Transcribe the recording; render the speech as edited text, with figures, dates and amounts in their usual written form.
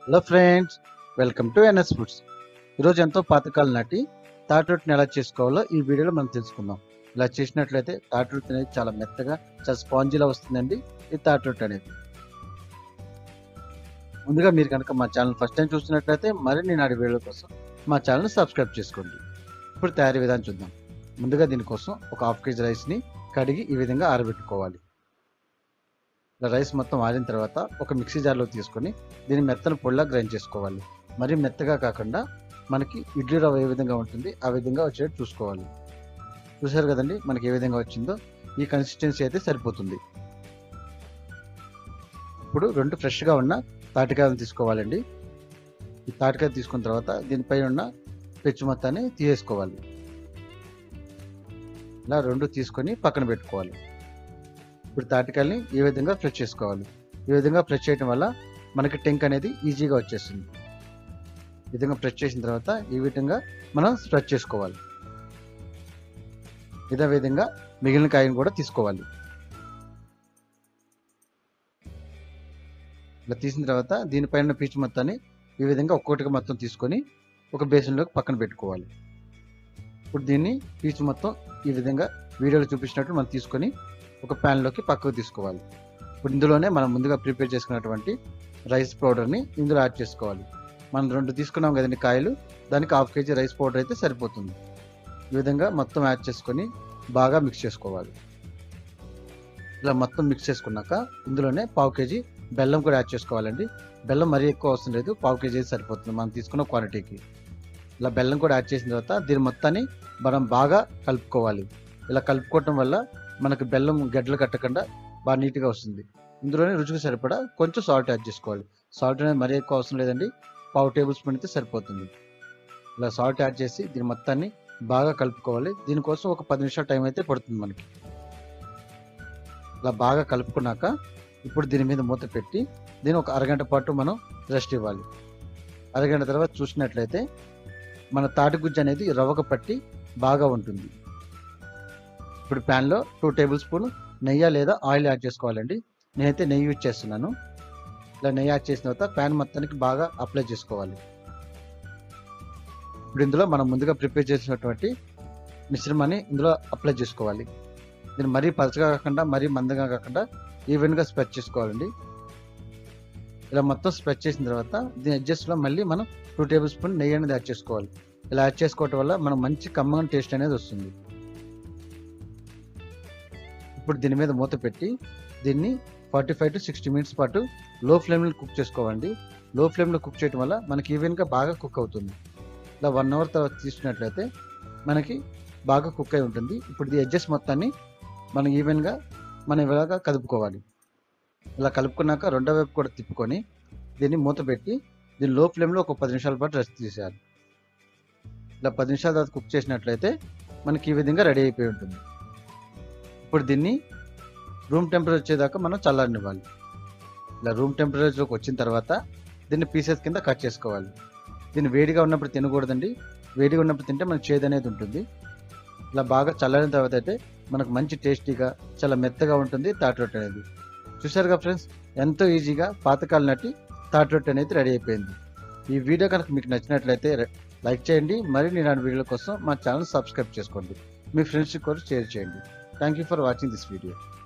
Hello friends, welcome to NS foods. ఈరోజు ఎంతో పాతకాలం నాటి తాటి రొట్టెని ఎలా చేసుకోవాలో ఈ వీడియోలో మనం తెలుసుకుందాం. ఇలా చేసినట్లయితే తాటి రొట్టె అనేది చాలా మెత్తగా, చాలా స్పాంజీలా వస్తుందండి ఈ తాటి రొట్టె అనేది. ముందుగా మీరు కనుక మా ఛానల్ ఫస్ట్ టైం చూస్తున్నట్లయితే మరిన్ని నాటి వీడియోల కోసం మా ఛానల్ సబ్స్క్రైబ్ చేసుకోండి. ఇప్పుడు తయారీ విధానం చూద్దాం. ముందుగా దీనికోసం ఒక హాఫ్ కేజీ రైస్ని కడిగి ఈ విధంగా ఆరబెట్టుకోవాలి. ఇలా రైస్ మొత్తం ఆరిన తర్వాత ఒక మిక్సీ జార్లో తీసుకొని దీన్ని మెత్తని పొడిలా గ్రైండ్ చేసుకోవాలి. మరీ మెత్తగా కాకుండా మనకి ఇడ్లీ రవ్వ ఏ విధంగా ఉంటుంది ఆ విధంగా వచ్చేట్టు చూసుకోవాలి. చూసారు కదండి మనకి ఏ విధంగా వచ్చిందో, ఈ కన్సిస్టెన్సీ అయితే సరిపోతుంది. ఇప్పుడు 2 ఫ్రెష్గా ఉన్న తాటికాయలు తీసుకోవాలండి. ఈ తాటికాయ తీసుకున్న తర్వాత దీనిపైన ఉన్న పెచ్చు మొత్తాన్ని తీసేసుకోవాలి. ఇలా 2 తీసుకొని పక్కన పెట్టుకోవాలి. ఇప్పుడు తాటికాయల్ని ఈ విధంగా ఫ్రెష్ చేసుకోవాలి. ఈ విధంగా ఫ్రెష్ చేయడం వల్ల మనకి టెంక్ అనేది ఈజీగా వచ్చేస్తుంది. ఈ విధంగా ఫ్రెష్ చేసిన తర్వాత ఈ విధంగా మనం స్ప్రెడ్ చేసుకోవాలి. ఇదే విధంగా మిగిలిన కాయను కూడా తీసుకోవాలి. ఇలా తీసిన తర్వాత దీనిపైన పీచు మొత్తాన్ని ఈ విధంగా ఒక్కొక్కటిగా మొత్తం తీసుకొని ఒక బేసిన్లోకి పక్కన పెట్టుకోవాలి. ఇప్పుడు దీన్ని పీచు మొత్తం ఈ విధంగా వీడియోలో చూపించినట్టు మనం తీసుకొని ఒక ప్యాన్లోకి పక్కకు తీసుకోవాలి. ఇప్పుడు ఇందులోనే మనం ముందుగా ప్రిపేర్ చేసుకున్నటువంటి రైస్ పౌడర్ని ఇందులో యాడ్ చేసుకోవాలి. మనం 2 తీసుకున్నాం కదండి కాయలు, దానికి హాఫ్ కేజీ రైస్ పౌడర్ అయితే సరిపోతుంది. ఈ విధంగా మొత్తం యాడ్ చేసుకొని బాగా మిక్స్ చేసుకోవాలి. ఇలా మొత్తం మిక్స్ చేసుకున్నాక ఇందులోనే పావు కేజీ బెల్లం కూడా యాడ్ చేసుకోవాలండి. బెల్లం మరీ ఎక్కువ అవసరం లేదు, పావు కేజీ అయితే సరిపోతుంది మనం తీసుకున్న క్వాంటిటీకి. ఇలా బెల్లం కూడా యాడ్ చేసిన తర్వాత దీని మొత్తాన్ని మనం బాగా కలుపుకోవాలి. ఇలా కలుపుకోవటం వల్ల మనకు బెల్లం గడ్డలు కట్టకుండా బాగా నీట్గా వస్తుంది. ఇందులోనే రుచికి సరిపడా కొంచెం సాల్ట్ యాడ్ చేసుకోవాలి. సాల్ట్ అనేది మరీ ఎక్కువ అవసరం లేదండి, పావు టేబుల్ స్పూన్ అయితే సరిపోతుంది. ఇలా సాల్ట్ యాడ్ చేసి దీని మొత్తాన్ని బాగా కలుపుకోవాలి. దీనికోసం ఒక 10 నిమిషాల టైం అయితే పడుతుంది మనకి. ఇలా బాగా కలుపుకున్నాక ఇప్పుడు దీని మీద మూత పెట్టి దీన్ని ఒక అరగంట పాటు మనం రెస్ట్ ఇవ్వాలి. అరగంట తర్వాత చూసినట్లయితే మన తాటి గుజ్జు అనేది రవ్వకు పట్టి బాగా ఉంటుంది. ఇప్పుడు ప్యాన్లో 2 టేబుల్ స్పూన్ నెయ్యి లేదా ఆయిల్ యాడ్ చేసుకోవాలండి. నేనైతే నెయ్యి యూజ్ చేస్తున్నాను. ఇలా నెయ్యి యాడ్ చేసిన తర్వాత ప్యాన్ మొత్తానికి బాగా అప్లై చేసుకోవాలి. ఇప్పుడు ఇందులో మనం ముందుగా ప్రిపేర్ చేసినటువంటి మిశ్రమాన్ని ఇందులో అప్లై చేసుకోవాలి. దీన్ని మరీ పలచగా కాకుండా మరీ మందంగా కాకుండా ఈవెన్గా స్ప్రెడ్ చేసుకోవాలండి. ఇలా మొత్తం స్ప్రెడ్ చేసిన తర్వాత దీని అడ్జస్ట్లో మళ్ళీ మనం 2 టేబుల్ స్పూన్ నెయ్యి అనేది యాడ్ చేసుకోవాలి. ఇలా యాడ్ చేసుకోవటం వల్ల మనం మంచి కమ్మగా టేస్ట్ అనేది వస్తుంది. ఇప్పుడు దీని మీద మూత పెట్టి దీన్ని 45 to 60 మినిట్స్ పాటు లో ఫ్లేమ్లో కుక్ చేసుకోవాలి. లో ఫ్లేమ్లో కుక్ చేయడం వల్ల మనకి ఈవెన్గా బాగా కుక్ అవుతుంది. ఇలా 1 అవర్ తర్వాత తీసుకున్నట్లయితే మనకి బాగా కుక్ అయి ఉంటుంది. ఇప్పుడు ఈ ఎడ్జెస్ మొత్తాన్ని మనం ఈవెన్గా మనం ఇలాగా కలుపుకోవాలి. ఇలా కలుపుకున్నాక రెండో వైపు కూడా తిప్పుకొని దీన్ని మూత పెట్టి దీన్ని లో ఫ్లేమ్లో ఒక 10 నిమిషాల పాటు రెస్ట్ తీసేయాలి. ఇలా 10 నిమిషాల తర్వాత కుక్ చేసినట్లయితే మనకి ఈ విధంగా రెడీ అయిపోయి ఉంటుంది. ఇప్పుడు దీన్ని రూమ్ టెంపరేచర్ వచ్చేదాకా మనం చల్లారనివ్వాలి. ఇలా రూమ్ టెంపరేచర్కి వచ్చిన తర్వాత దీన్ని పీసెస్ కింద కట్ చేసుకోవాలి. దీన్ని వేడిగా ఉన్నప్పుడు తినకూడదండి, వేడిగా ఉన్నప్పుడు తింటే మనకు చేదు అనేది ఉంటుంది. ఇలా బాగా చల్లారిన తర్వాత అయితే మనకు మంచి టేస్టీగా చాలా మెత్తగా ఉంటుంది తాటి రొట్టె అనేది. చూసారుగా ఫ్రెండ్స్, ఎంతో ఈజీగా పాతకాలం నాటి తాటి రొట్టె అనేది రెడీ అయిపోయింది. ఈ వీడియో కనుక మీకు నచ్చినట్లయితే లైక్ చేయండి. మరిన్ని ఇలాంటి వీడియోల కోసం మా ఛానల్ సబ్స్క్రైబ్ చేసుకోండి. మీ ఫ్రెండ్స్కి కూడా షేర్ చేయండి. Thank you for watching this video.